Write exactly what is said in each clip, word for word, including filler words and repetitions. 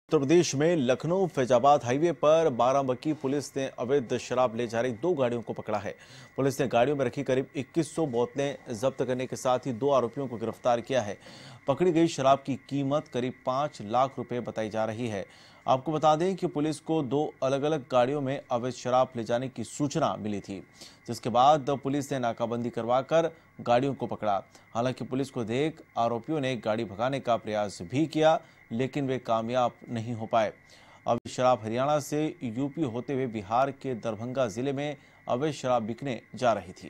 उत्तर प्रदेश में लखनऊ फैजाबाद हाईवे पर बाराबंकी पुलिस ने अवैध शराब ले जा रही दो गाड़ियों को पकड़ा है। पुलिस ने गाड़ियों में रखी करीब इक्कीस सौ बोतलें जब्त करने के साथ ही दो आरोपियों को गिरफ्तार किया है। पकड़ी गई शराब की कीमत करीब पांच लाख रुपए बताई जा रही है। आपको बता दें कि पुलिस को दो अलग अलग गाड़ियों में अवैध शराब ले जाने की सूचना मिली थी, जिसके बाद पुलिस ने नाकाबंदी करवाकर गाड़ियों को पकड़ा। हालांकि पुलिस को देख आरोपियों ने गाड़ी भगाने का प्रयास भी किया, लेकिन वे कामयाब नहीं हो पाए। अवैध शराब हरियाणा से यूपी होते हुए बिहार के दरभंगा जिले में अवैध शराब बिकने जा रही थी।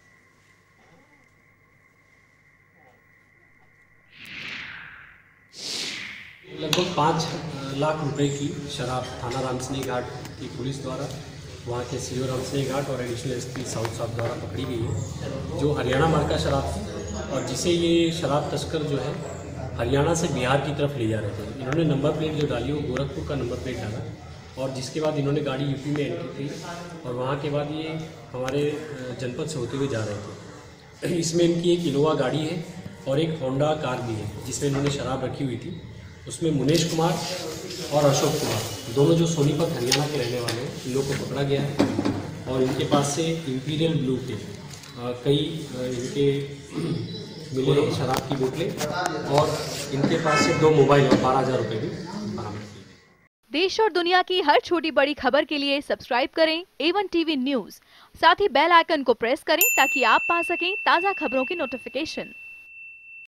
लगभग पाँच लाख रुपए की शराब थाना रामसनी घाट की पुलिस द्वारा वहाँ के सीओ रामसनी घाट और एडिशनल एसपी साउथ साहब द्वारा पकड़ी गई है, जो हरियाणा मार्ग का शराब थी और जिसे ये शराब तस्कर जो है हरियाणा से बिहार की तरफ ले जा रहे थे। इन्होंने नंबर प्लेट जो डाली वो गोरखपुर का नंबर प्लेट डाला और जिसके बाद इन्होंने गाड़ी यूपी में एंट्री की और वहाँ के बाद ये हमारे जनपद से होते हुए जा रहे थे। इसमें इनकी एक इनोवा गाड़ी है और एक होंडा कार भी है जिसमें इन्होंने शराब रखी हुई थी। उसमें मुनेश कुमार और अशोक कुमार दोनों जो सोनीपत हरियाणा के रहने वाले हैं, इन लोग को पकड़ा गया है और इनके पास से इंपीरियल ब्लू के कई इनके मिले शराब की बोतलें और इनके पास से दो मोबाइल और बारह हजार रुपये भी बरामद किए। देश और दुनिया की हर छोटी बड़ी खबर के लिए सब्सक्राइब करें ए वन टीवी न्यूज़, साथ ही बेल आइकन को प्रेस करें ताकि आप पा सकें ताज़ा खबरों की नोटिफिकेशन।